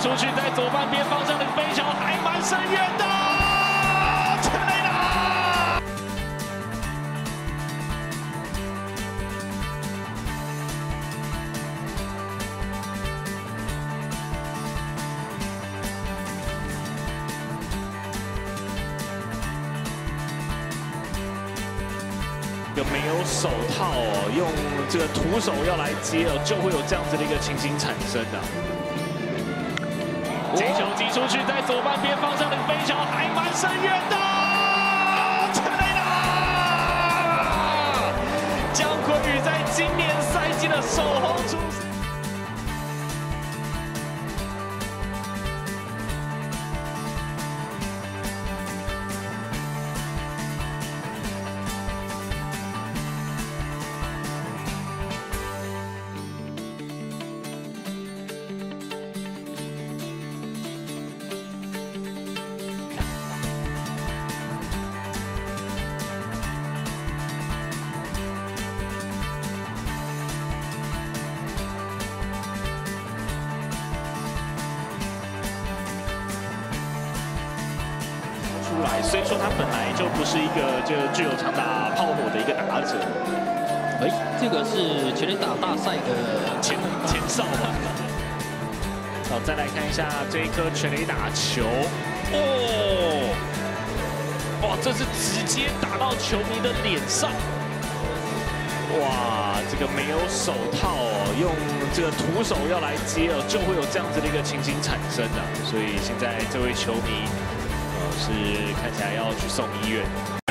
出去，在左半边方向的飞球还蛮深远的，全垒打！就没有手套哦，用这个徒手要来接哦，就会有这样子的一个情形产生的。这球击出去，在左半边方向的飞球还蛮深远的，全垒打！江坤宇在今年赛季的首轰出世。 出来，虽说他本来就不是一个具有长打炮火的一个打者， 这个是全垒打大赛的前哨嘛。好，再来看一下这一颗全垒打球，哇，这是直接打到球迷的脸上，哇，这个没有手套哦，用这个徒手要来接哦，就会有这样子的一个情形产生的，所以现在这位球迷。是看起来要去送医院。